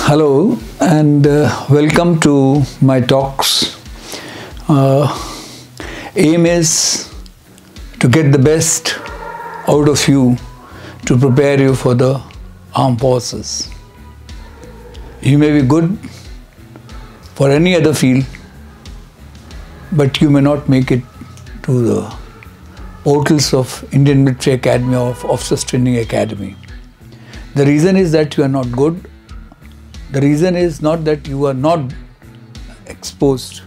Hello and welcome to my talks. Aim is to get the best out of you to prepare you for the armed forces. You may be good for any other field, but you may not make it to the portals of Indian Military Academy or Officers Training Academy. The reason is that you are not good. The reason is not that you are not exposed.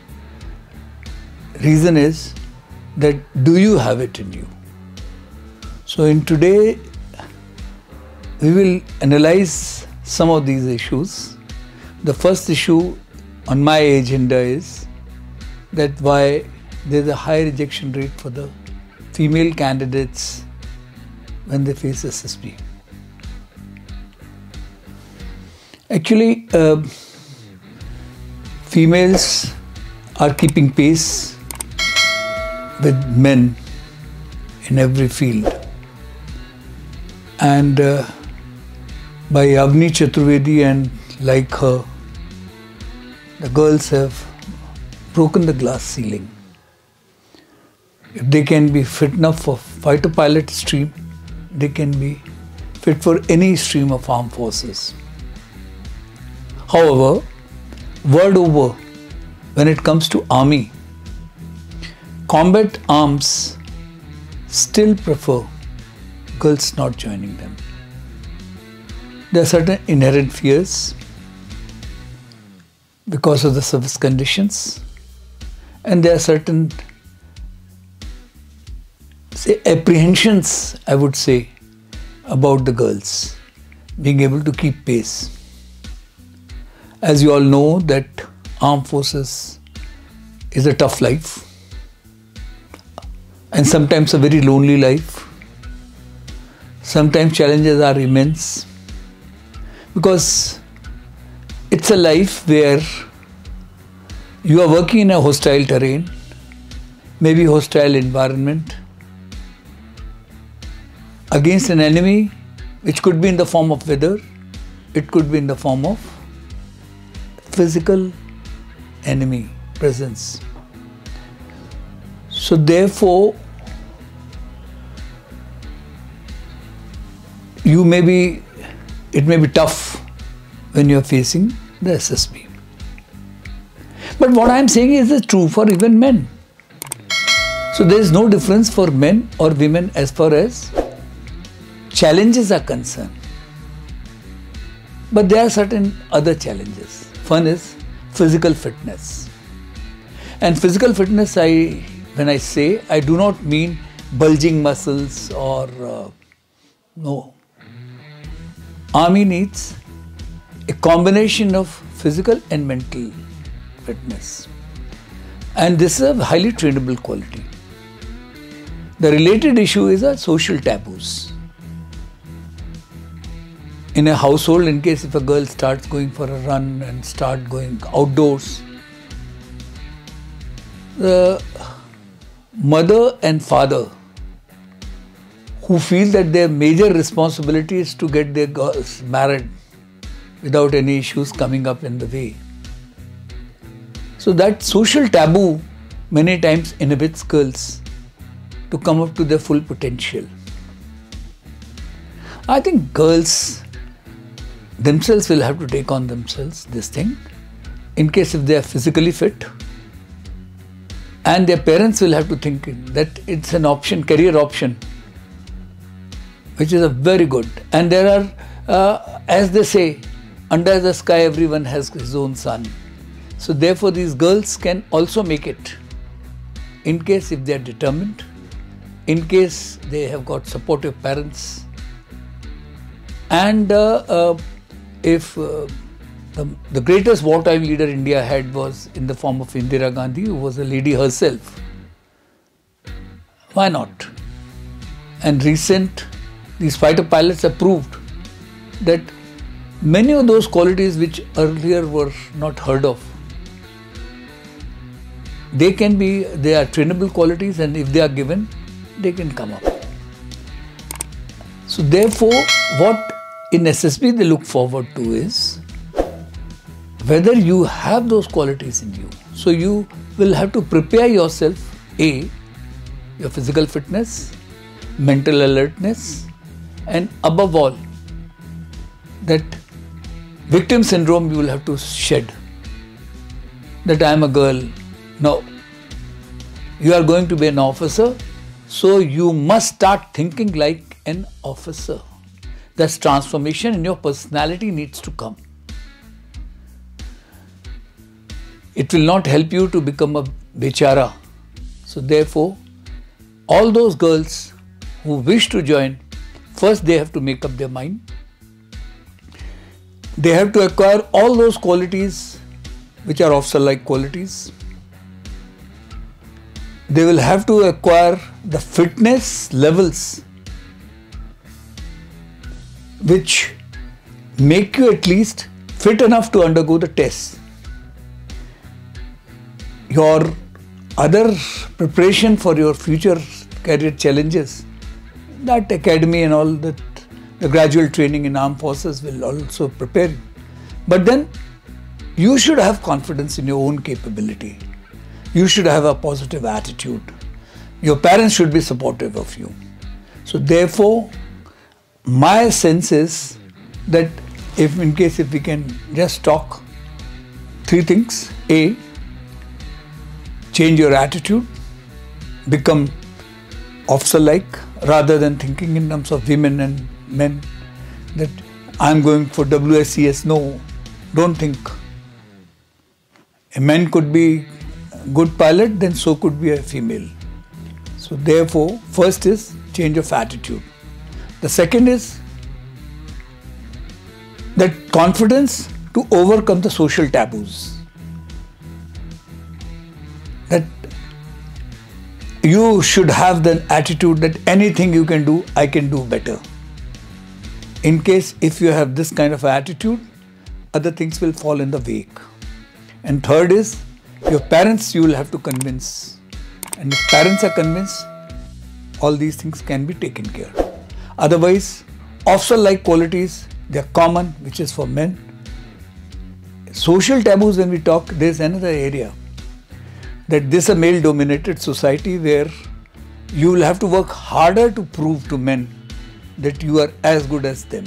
Reason is that do you have it in you? So in today, we will analyze some of these issues. The first issue on my agenda is that why there is a high rejection rate for the female candidates when they face SSB. Actually, females are keeping pace with men in every field. And by Avni Chaturvedi and like her, the girls have broken the glass ceiling. If they can be fit enough for fighter pilot stream, they can be fit for any stream of armed forces. However, word over, when it comes to army, combat arms still prefer girls not joining them. There are certain inherent fears because of the service conditions, and there are certain apprehensions, I would say, about the girls being able to keep pace. As you all know that armed forces is a tough life and sometimes a very lonely life. Sometimes challenges are immense because it's a life where you are working in a hostile terrain, maybe hostile environment, against an enemy which could be in the form of weather, it could be in the form of physical enemy presence. So therefore, it may be tough when you are facing the SSB. But what I am saying is true for even men. So there is no difference for men or women as far as challenges are concerned. But there are certain other challenges. One is physical fitness. And physical fitness, when I say, I do not mean bulging muscles or no. Army needs a combination of physical and mental fitness. And this is a highly trainable quality. The related issue is social taboos. In a household, in case if a girl starts going for a run and start going outdoors, the mother and father who feel that their major responsibility is to get their girls married without any issues coming up in the way. So that social taboo many times inhibits girls to come up to their full potential. I think girls themselves will have to take on themselves this thing in case if they are physically fit, and their parents will have to think that it's an option, career option, which is a very good. And there are, as they say, under the sky everyone has his own sun. So therefore these girls can also make it in case if they are determined, in case they have got supportive parents, and if the greatest wartime leader India had was in the form of Indira Gandhi, who was a lady herself, why not? And these fighter pilots have proved that many of those qualities which earlier were not heard of, they are trainable qualities, and if they are given, they can come up. So therefore, what in SSB they look forward to is whether you have those qualities in you. So you will have to prepare yourself, A, your physical fitness, mental alertness, and above all, that victim syndrome you will have to shed. That I am a girl. No. You are going to be an officer, so you must start thinking like an officer. This transformation in your personality needs to come. It will not help you to become a bechara. So therefore, all those girls who wish to join, first they have to make up their mind. They have to acquire all those qualities which are officer-like qualities. They will have to acquire the fitness levels which make you at least fit enough to undergo the test. Your other preparation for your future career challenges, that academy and all that, the gradual training in armed forces will also prepare you. But then you should have confidence in your own capability. You should have a positive attitude. Your parents should be supportive of you. So therefore, my sense is that if we can just talk 3 things. A, change your attitude, become officer-like rather than thinking in terms of women and men, that I'm going for WSCS. No, don't think. A man could be a good pilot, then so could be a female. So therefore, first is change of attitude. The second is that confidence to overcome the social taboos. That you should have the attitude that anything you can do, I can do better. In case if you have this kind of attitude, other things will fall in the wake. And third is, your parents you will have to convince. And if parents are convinced, all these things can be taken care of. Otherwise, officer-like qualities, they are common, which is for men. Social taboos, when we talk, there is another area. That this is a male-dominated society where you will have to work harder to prove to men that you are as good as them.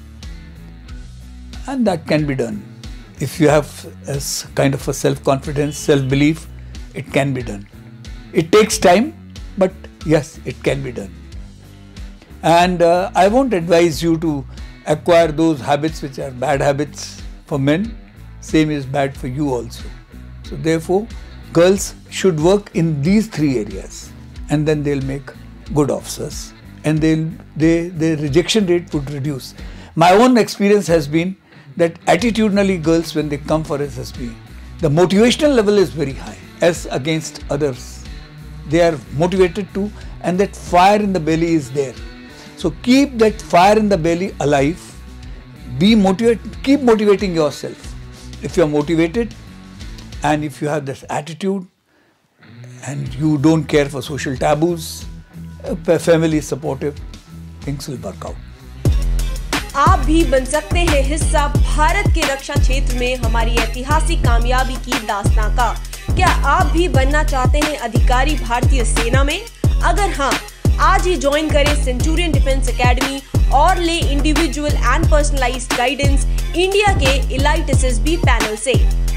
And that can be done. If you have a kind of a self-confidence, self-belief, it can be done. It takes time, but yes, it can be done. And I won't advise you to acquire those habits which are bad habits for men. Same is bad for you also. So therefore, girls should work in these 3 areas, and then they'll make good officers, and their rejection rate would reduce. My own experience has been that attitudinally girls, when they come for SSB, the motivational level is very high as against others. They are motivated too, and that fire in the belly is there. So keep that fire in the belly alive. Be motivated. Keep motivating yourself. If you are motivated, and if you have this attitude, and you don't care for social taboos, family is supportive, things will work out. आप भी बन सकते हैं हिस्सा भारत के रक्षा क्षेत्र में हमारी ऐतिहासिक कामयाबी की दास्तां का। क्या आप भी बनना चाहते हैं अधिकारी भारतीय सेना में? अगर हाँ, आज ही ज्वाइन करें सेंचुरियन डिफेंस एकेडमी और ले individual and personalised guidance India के एलाइट एसएसबी पैनल से।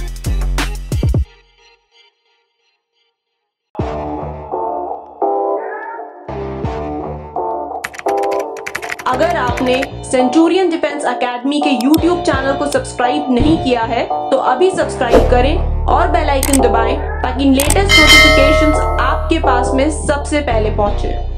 अगर आपने सेंचुरियन डिफेंस एकेडमी के YouTube चैनल को सब्सक्राइब नहीं किया है तो अभी सब्सक्राइब करें और बेल आइकन दबाएं ताकि लेटेस्ट नोटिफिकेशंस आपके पास में सबसे पहले पहुंचे।